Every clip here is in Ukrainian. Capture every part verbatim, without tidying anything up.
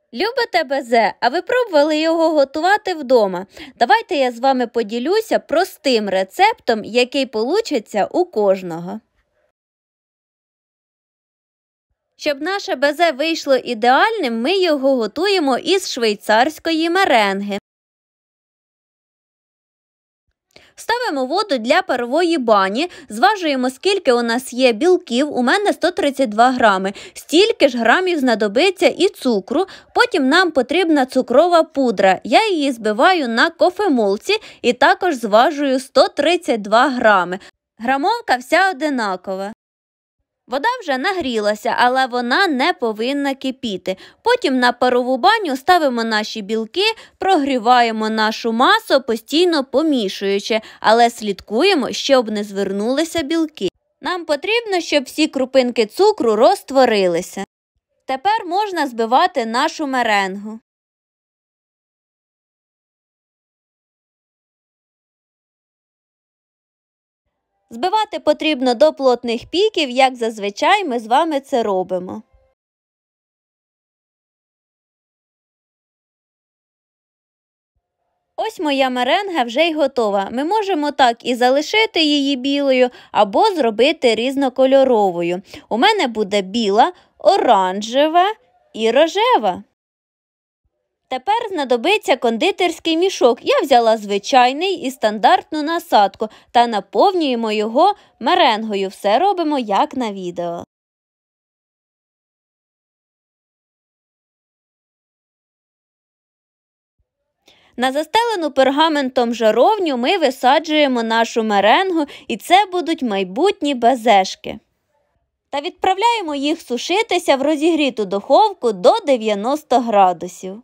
Любите безе, а ви пробували його готувати вдома? Давайте я з вами поділюся простим рецептом, який получиться у кожного. Щоб наше безе вийшло ідеальним, ми його готуємо із швейцарської меренги. Ставимо воду для парової бані, зважуємо, скільки у нас є білків, у мене сто тридцять два грами, стільки ж грамів знадобиться і цукру, потім нам потрібна цукрова пудра, я її збиваю на кофемолці і також зважую сто тридцять два грами, грамовка вся одинакова. Вода вже нагрілася, але вона не повинна кипіти. Потім на парову баню ставимо наші білки, прогріваємо нашу масу, постійно помішуючи, але слідкуємо, щоб не звернулися білки. Нам потрібно, щоб всі крупинки цукру розтворилися. Тепер можна збивати нашу меренгу. Збивати потрібно до плотних піків, як зазвичай ми з вами це робимо. Ось моя меренга вже й готова. Ми можемо так і залишити її білою, або зробити різнокольоровою. У мене буде біла, оранжева і рожева. Тепер знадобиться кондитерський мішок. Я взяла звичайний і стандартну насадку та наповнюємо його меренгою. Все робимо як на відео. На застелену пергаментом жаровню ми висаджуємо нашу меренгу, і це будуть майбутні безешки. Та відправляємо їх сушитися в розігріту духовку до дев'яноста градусів.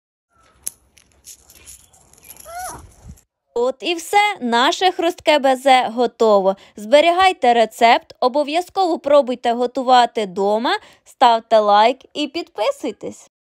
От і все, наше хрустке безе готово. Зберігайте рецепт, обов'язково пробуйте готувати дома, ставте лайк і підписуйтесь.